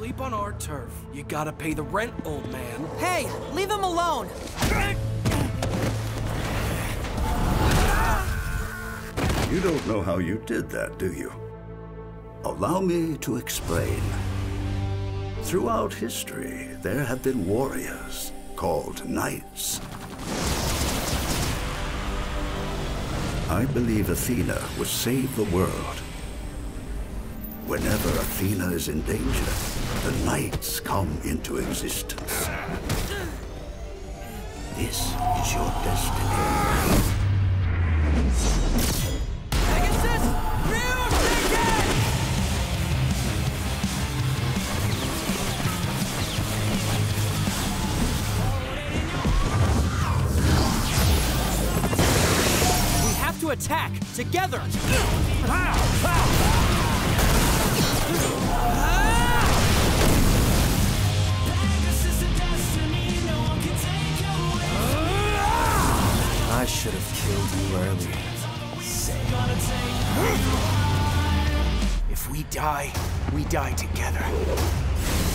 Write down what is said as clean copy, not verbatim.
sleep on our turf. You gotta pay the rent, old man. Hey, leave him alone! You don't know how you did that, do you? Allow me to explain. Throughout history, there have been warriors called knights. I believe Athena will save the world. Whenever Athena is in danger, the knights come into existence. This is your destiny. We have to attack together! I should have killed you earlier. If we die together.